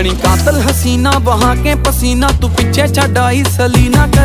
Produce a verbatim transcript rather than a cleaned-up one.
बनी कातल हसीना बहा के पसीना, तू पीछे छड़ आई सलीना।